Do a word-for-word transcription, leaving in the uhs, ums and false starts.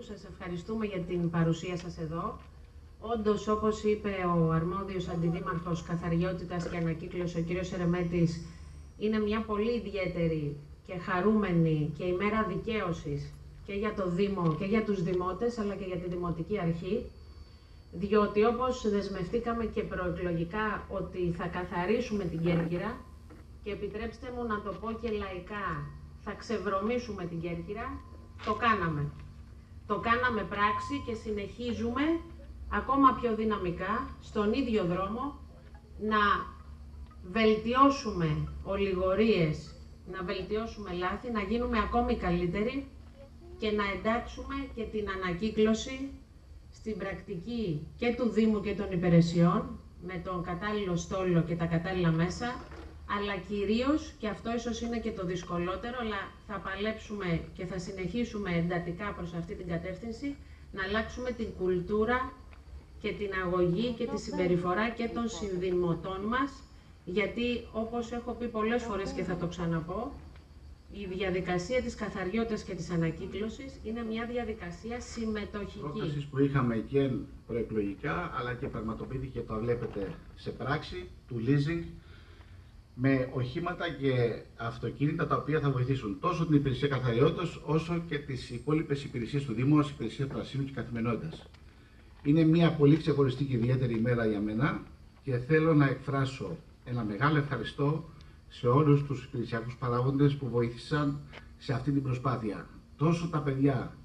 σας ευχαριστούμε για την παρουσία σας εδώ. Όντως, όπως είπε ο αρμόδιος αντιδήμαρχος Καθαριότητας και Ανακύκλωσης, ο κύριος Ερεμέτης, είναι μια πολύ ιδιαίτερη και χαρούμενη και ημέρα δικαίωσης και για το Δήμο και για τους Δημότες, αλλά και για τη Δημοτική Αρχή, διότι όπως δεσμευτήκαμε και προεκλογικά ότι θα καθαρίσουμε την Κέρκυρα, και επιτρέψτε μου να το πω και λαϊκά, θα ξεβρωμίσουμε την Κέρκυρα, το κάναμε. Το κάναμε πράξη και συνεχίζουμε ακόμα πιο δυναμικά στον ίδιο δρόμο να βελτιώσουμε ολιγορίες, να βελτιώσουμε λάθη, να γίνουμε ακόμη καλύτεροι και να εντάξουμε και την ανακύκλωση στην πρακτική και του Δήμου και των υπηρεσιών με τον κατάλληλο στόλο και τα κατάλληλα μέσα, αλλά κυρίως, και αυτό ίσως είναι και το δυσκολότερο, αλλά θα παλέψουμε και θα συνεχίσουμε εντατικά προς αυτή την κατεύθυνση, να αλλάξουμε την κουλτούρα και την αγωγή και τη συμπεριφορά και των συνδημοτών μας, γιατί όπως έχω πει πολλές φορές και θα το ξαναπώ, η διαδικασία της καθαριότητας και της ανακύκλωσης είναι μια διαδικασία συμμετοχική. Πρότασης που είχαμε και προεκλογικά, αλλά και πραγματοποιήθηκε, το βλέπετε σε πράξη, του leasing, με οχήματα και αυτοκίνητα τα οποία θα βοηθήσουν τόσο την υπηρεσία καθαριότητας όσο και τις υπόλοιπες υπηρεσίες του Δήμου, ως υπηρεσία πρασίνου και καθημερινότητας. Είναι μια πολύ ξεχωριστή και ιδιαίτερη ημέρα για μένα και θέλω να εκφράσω ένα μεγάλο ευχαριστώ σε όλους τους υπηρεσιακούς παράγοντες που βοήθησαν σε αυτή την προσπάθεια. Τόσο τα παιδιά